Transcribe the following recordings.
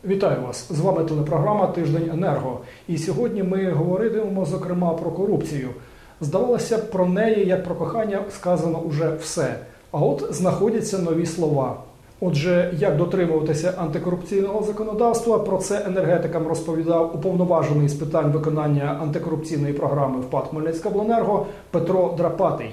Вітаю вас! З вами телепрограма «Тиждень Енерго». І сьогодні ми говоритимемо, зокрема, про корупцію. Здавалося б, про неї, як про кохання, сказано уже все. А от знаходяться нові слова. Отже, як дотримуватися антикорупційного законодавства, про це енергетикам розповідав уповноважений з питань виконання антикорупційної програми в ПАТ «Хмельницькобленерго» Петро Драпатий.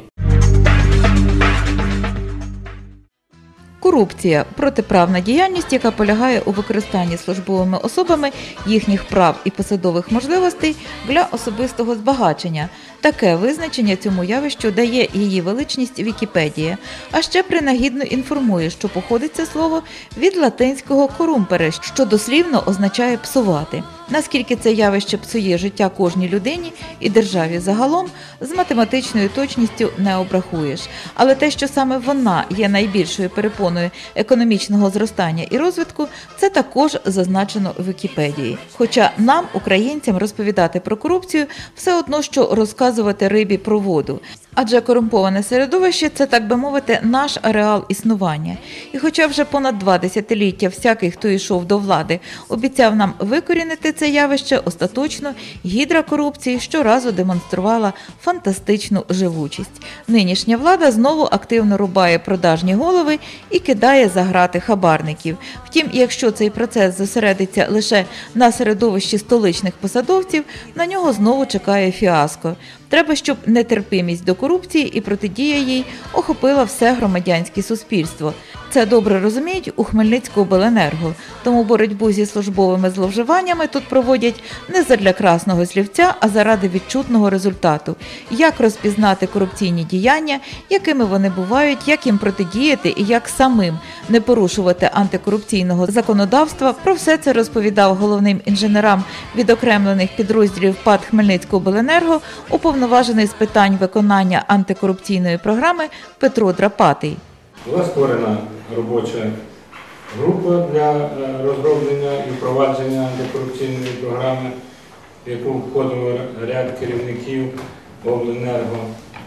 Корупція – протиправна діяльність, яка полягає у використанні службовими особами їхніх прав і посадових можливостей для особистого збагачення. Таке визначення цьому явищу дає її величність Вікіпедія. А ще принагідно інформує, що походить це слово від латинського «корумпере», що дослівно означає «псувати». Наскільки це явище псує життя кожній людині і державі загалом, з математичною точністю не обрахуєш. Але те, що саме вона є найбільшою перепоною економічного зростання і розвитку, це також зазначено в Вікіпедії. Хоча нам, українцям, розповідати про корупцію все одно, що розказувати рибі про воду. Адже корумповане середовище – це, так би мовити, наш ареал існування. І хоча вже понад 2 десятиліття всякий, хто йшов до влади, обіцяв нам викорінити це явище, остаточно гідра корупції щоразу демонструвала фантастичну живучість. Нинішня влада знову активно рубає продажні голови і кидає за грати хабарників. Втім, якщо цей процес зосередиться лише на середовищі столичних посадовців, на нього знову чекає фіаско. Треба, щоб нетерпимість до корупції і протидія їй охопила все громадянське суспільство. Це добре розуміють у Хмельницькобленерго, тому боротьбу зі службовими зловживаннями тут проводять не задля красного слівця, а заради відчутного результату. Як розпізнати корупційні діяння, якими вони бувають, як їм протидіяти і як самим не порушувати антикорупційного законодавства, про все це розповідав головним інженерам відокремлених підрозділів ПАТ Хмельницькобленерго уповноважений з питань виконання антикорупційної програми Петро Драпатий. Була створена робоча група для розроблення і впровадження антикорупційної програми, в яку входило ряд керівників обленерго.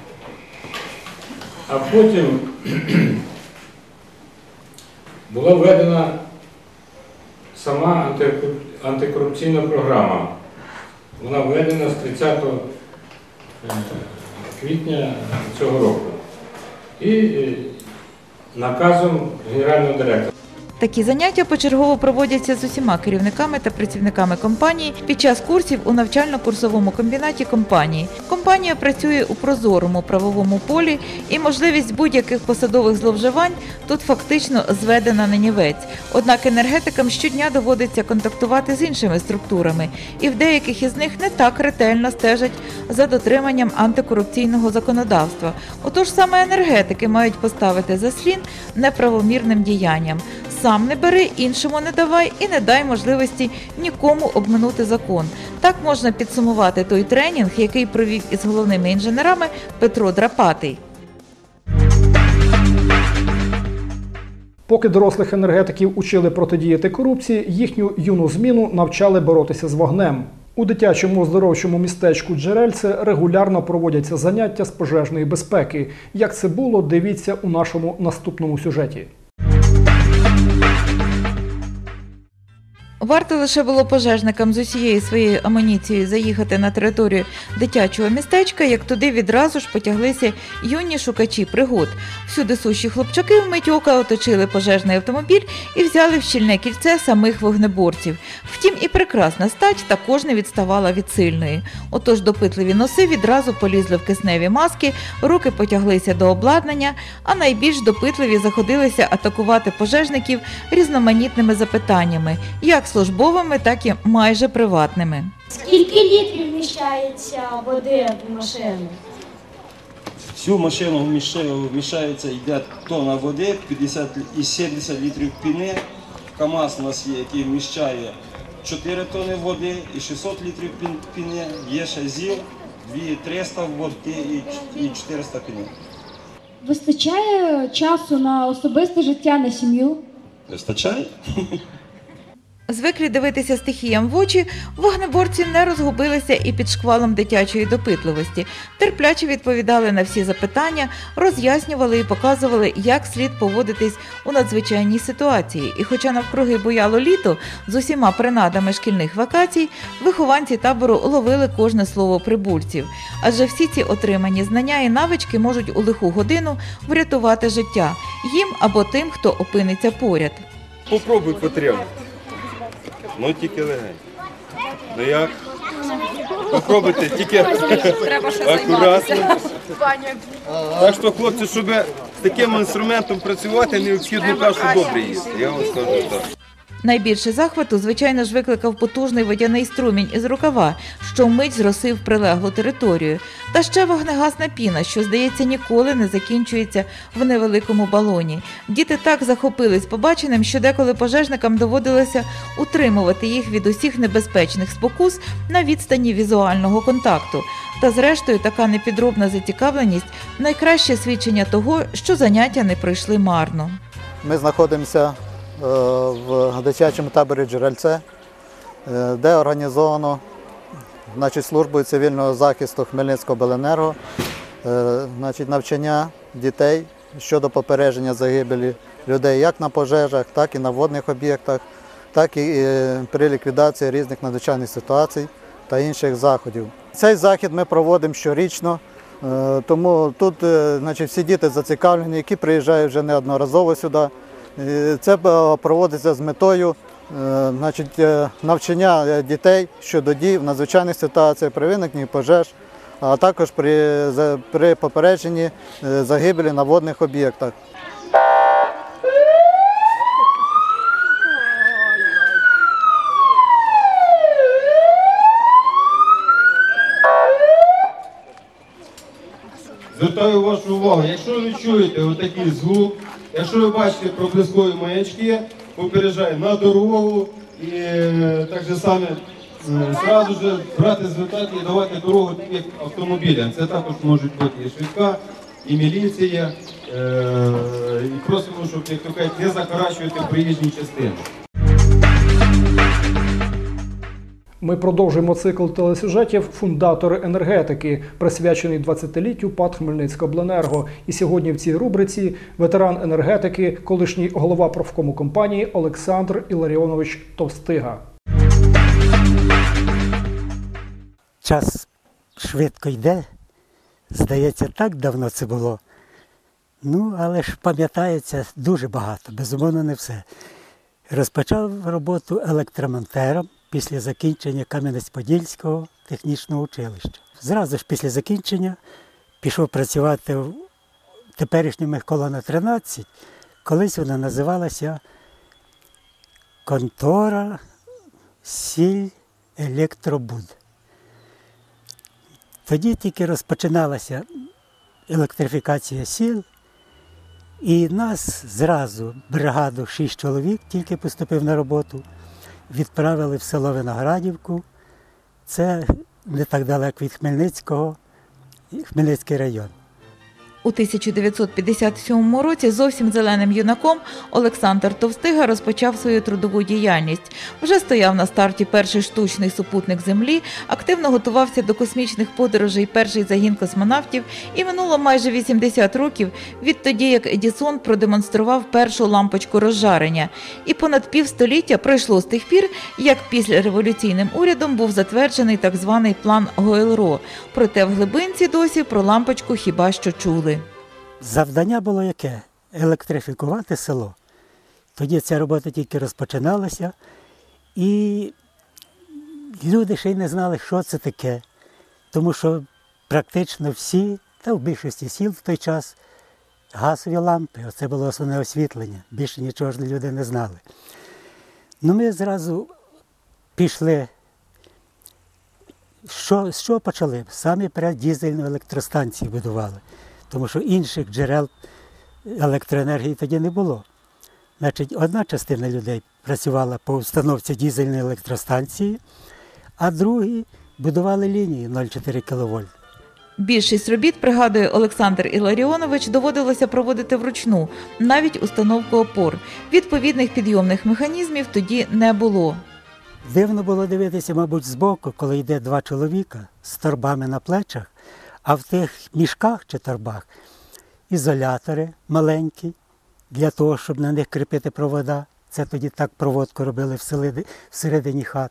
А потім була введена сама антикорупційна програма. Вона введена з 30 квітня цього року. І наказом генерального директора. Такі заняття почергово проводяться з усіма керівниками та працівниками компанії під час курсів у навчально-курсовому комбінаті компанії. Компанія працює у прозорому правовому полі і можливість будь-яких посадових зловживань тут фактично зведена на нівець. Однак енергетикам щодня доводиться контактувати з іншими структурами, і в деяких із них не так ретельно стежать за дотриманням антикорупційного законодавства. Отож саме енергетики мають поставити заслін неправомірним діянням. Сам не бери, іншому не давай і не дай можливості нікому обминути закон. Так можна підсумувати той тренінг, який провів із головними інженерами Петро Драпатий. Поки дорослих енергетиків учили протидіяти корупції, їхню юну зміну навчали боротися з вогнем. У дитячому оздоровчому містечку Джерельце регулярно проводяться заняття з пожежної безпеки. Як це було, дивіться у нашому наступному сюжеті. Варто лише було пожежникам з усією своєю амуніцією заїхати на територію дитячого містечка, як туди відразу ж потяглися юні шукачі пригод. Всюди сущі хлопчаки вмить ока оточили пожежний автомобіль і взяли в щільне кільце самих вогнеборців. Втім, і прекрасна стать також не відставала від сильної. Отож допитливі носи відразу полізли в кисневі маски, руки потяглися до обладнання, а найбільш допитливі заходилися атакувати пожежників різноманітними запитаннями, як службовими, так і майже приватними. Скільки літрів вміщається води в машину? Всю машину вміщається, йде тонна води, 50 і 70 літрів піни. КАМАЗ у нас є, який вміщає 4 тонни води і 600 літрів піни. Є ще ЗІЛ, 2300 води і 400 піни. Вистачає часу на особисте життя, на сім'ю? Вистачає? Звиклі дивитися стихіям в очі, вогнеборці не розгубилися і під шквалом дитячої допитливості. Терпляче відповідали на всі запитання, роз'яснювали і показували, як слід поводитись у надзвичайній ситуації. І хоча навкруги буяло літо з усіма принадами шкільних вакацій, вихованці табору ловили кожне слово прибульців. Адже всі ці отримані знання і навички можуть у лиху годину врятувати життя їм або тим, хто опиниться поряд. Попробуй потрібно. Ну тільки легенько. Ну як? Попробуйте, тільки акуратно. Так що, хлопці, щоб з таким інструментом працювати, необхідно кашу добре їсти. Я вам скажу так. Найбільше захвату, звичайно ж, викликав потужний водяний струмінь із рукава, що вмить зросив прилеглу територію. Та ще вогнегасна піна, що, здається, ніколи не закінчується в невеликому балоні. Діти так захопились побаченим, що деколи пожежникам доводилося утримувати їх від усіх небезпечних спокус на відстані візуального контакту. Та зрештою така непідробна зацікавленість – найкраще свідчення того, що заняття не пройшли марно. Ми знаходимося в дитячому таборі «Джерельце», де організовано службою цивільного захисту Хмельницькобленерго навчання дітей щодо попередження загибелі людей як на пожежах, так і на водних об'єктах, так і при ліквідації різних надзвичайних ситуацій та інших заходів. Цей захід ми проводимо щорічно, тому тут всі діти зацікавлені, які приїжджають вже неодноразово сюди. Це проводиться з метою навчання дітей щодо дій в надзвичайних ситуаціях при виникненні пожеж, а також при попередженні загибелі на водних об'єктах. Звертаю вашу увагу, якщо ви чуєте отакий звук, якщо ви бачите проблискові маячки, попереджаю на дорогу і так же саме одразу ж брати, звертати і давати дорогу таким автомобілям. Це також можуть бути і швидка, і міліція. І просимо, щоб, як то кажуть, не закорачувати проїжджі частини. Ми продовжуємо цикл телесюжетів «Фундатори енергетики», присвячений 20-літтю ПАТ «Хмельницькобленерго». І сьогодні в цій рубриці ветеран енергетики, колишній голова профкому компанії Олександр Іларіонович Товстига. Час швидко йде, здається, так давно це було. Але ж пам'ятається дуже багато, безумовно не все. Розпочав роботу електромонтером після закінчення Кам'янець-Подільського технічного училища. Зразу ж після закінчення пішов працювати в теперішньому Михколана 13. Колись вона називалася контора Сіль Електробуд. Тоді тільки розпочиналася електрифікація сіл, і нас зразу, бригаду 6 чоловік, тільки поступив на роботу, відправили в село Виноградівку. Це не так далеко від Хмельницького, Хмельницький район. У 1957 році зовсім зеленим юнаком Олександр Товстига розпочав свою трудову діяльність. Вже стояв на старті перший штучний супутник Землі, активно готувався до космічних подорожей перший загін космонавтів, і минуло майже 80 років відтоді, як Едісон продемонстрував першу лампочку розжарення. І понад півстоліття пройшло з тих пір, як післяреволюційним урядом був затверджений так званий план Гойл-Ро. Проте в глибинці досі про лампочку хіба що чули. Завдання було яке? Електрифікувати село. Тоді ця робота тільки розпочиналася, і люди ще й не знали, що це таке. Тому що практично всі, та в більшості сіл в той час, газові лампи, оце було основне освітлення. Більше нічого ж люди не знали. Ми зразу пішли. З чого почали? Самі дизельну електростанцію будували. Тому що інших джерел електроенергії тоді не було. Одна частина людей працювала по установці дизельної електростанції, а другі будували лінії 0,4 кВт. Більшість робіт, пригадує Олександр Іларіонович, доводилося проводити вручну, навіть установку опор. Відповідних підйомних механізмів тоді не було. Дивно було дивитися, мабуть, збоку, коли йде два чоловіка з торбами на плечах, а в тих мішках чи торбах ізолятори маленькі, для того, щоб на них кріпити провода. Це тоді так проводку робили всередині хат.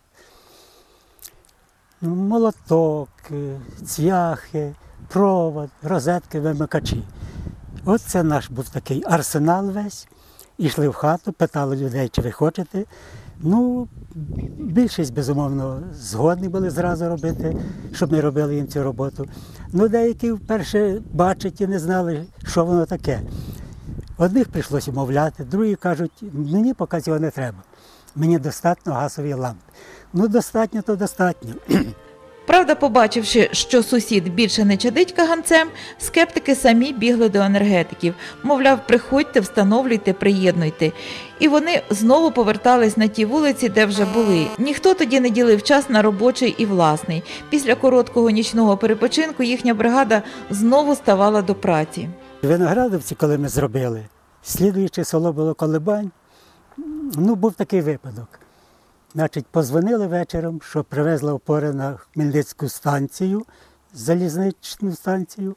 Молоток, цвяхи, провод, розетки, вимикачі. От це наш був такий арсенал весь. Ішли в хату, питали людей, чи ви хочете. Ну, більшість, безумовно, згодні були зразу робити, щоб ми робили їм цю роботу. Ну, деякі вперше бачать і не знали, що воно таке. Одних прийшлося умовляти, другі кажуть, мені поки цього не треба. Мені достатньо газові лампи. Ну, достатньо, то достатньо. Правда, побачивши, що сусід більше не чадить каганцем, скептики самі бігли до енергетиків. Мовляв, приходьте, встановлюйте, приєднуйте. І вони знову повертались на ті вулиці, де вже були. Ніхто тоді не ділив час на робочий і власний. Після короткого нічного перепочинку їхня бригада знову ставала до праці. Виноградовці, коли ми зробили, слідуюче село було Колибань, ну, був такий випадок. Значить, позвонили вечором, що привезли опори на Хмельницьку станцію, залізничну станцію,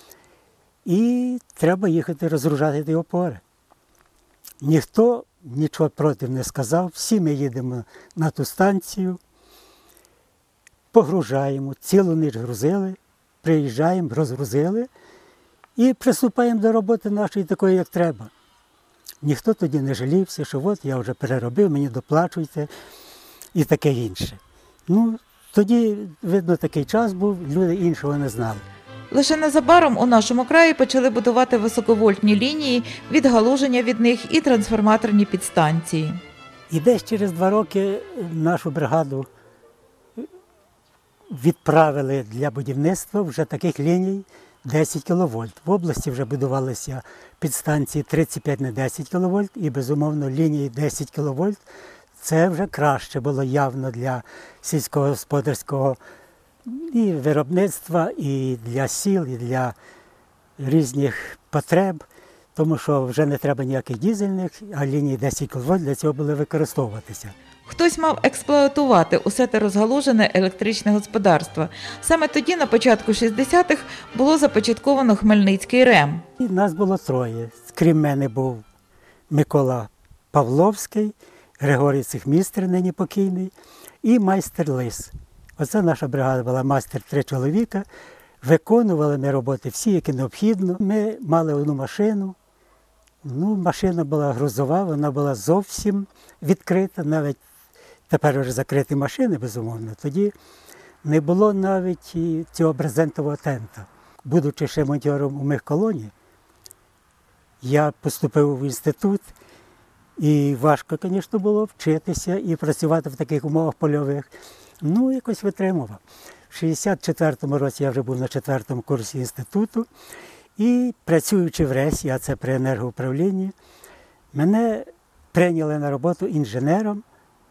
і треба їхати розгружати ті опори. Ніхто нічого проти не сказав, всі ми їдемо на ту станцію, погружаємо, цілу ніч грузили, приїжджаємо, розгрузили і приступаємо до роботи нашої такої, як треба. Ніхто тоді не жалівся, що от я вже переробив, мені доплачуйте і таке інше. Ну, тоді, видно, такий час був, люди іншого не знали. Лише незабаром у нашому краї почали будувати високовольтні лінії, відгалуження від них і трансформаторні підстанції. І десь через 2 роки нашу бригаду відправили для будівництва вже таких ліній 10 кВт. В області вже будувалися підстанції 35 на 10 кВт і, безумовно, лінії 10 кВт. Це вже краще було явно для сільськогосподарського і виробництва, і для сіл, і для різних потреб, тому що вже не треба ніяких дизельних, а лінії 10 кВт для цього були використовуватися. Хтось мав експлуатувати усе те розгалужене електричне господарство. Саме тоді, на початку 60-х, було започатковано Хмельницький РЕМ. І нас було 3. Крім мене був Микола Павловський, Григорій Цихмістр, нині покійний, і майстер Лис. Оце наша бригада була, майстер 3 чоловіка. Виконували ми роботи всі, які необхідно. Ми мали одну машину. Ну, машина була грузова, вона була зовсім відкрита, навіть тепер вже закриті машини, безумовно. Тоді не було навіть і цього брезентового тента. Будучи ще монтьором у Михколоні, я поступив в інститут, і важко, звісно, було вчитися і працювати в таких умовах польових. Ну, якось витримував. В 64-му році я вже був на 4-му курсі інституту, і працюючи в РЕСі, а це при енергоуправлінні, мене прийняли на роботу інженером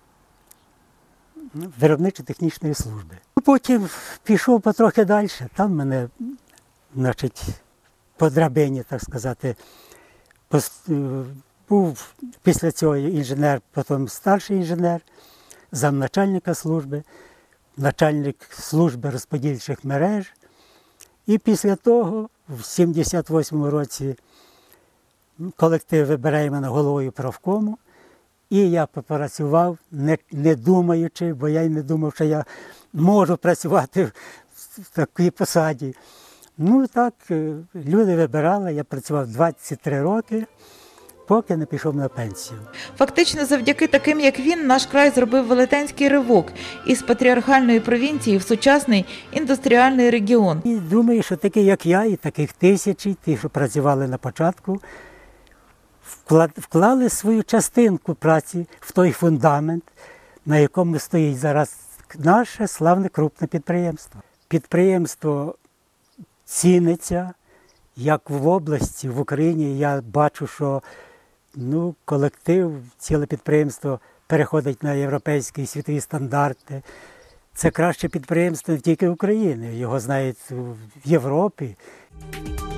виробничо-технічної служби. Потім пішов потрохи далі, там мене, значить, по драбині, так сказати, був після цього інженер, потім старший інженер, замначальника служби, начальник служби розподільчих мереж. І після того, в 78-му році, колектив вибирає мене головою правкому, і я попрацював, не думаючи, бо я й не думав, що я можу працювати в такій посаді. Ну так, люди вибирали, я працював 23 роки, поки не пішов на пенсію. Фактично, завдяки таким, як він, наш край зробив велетенський ривок із патріархальної провінції в сучасний індустріальний регіон. І думаю, що такі, як я, і таких тисячі, ті, що працювали на початку, вклали свою частинку праці в той фундамент, на якому стоїть зараз наше славне крупне підприємство. Підприємство ціниться, як в області, в Україні. Я бачу, що колектив, ціле підприємство переходить на європейські і світові стандарти. це краще підприємство не тільки України, його знають в Європі.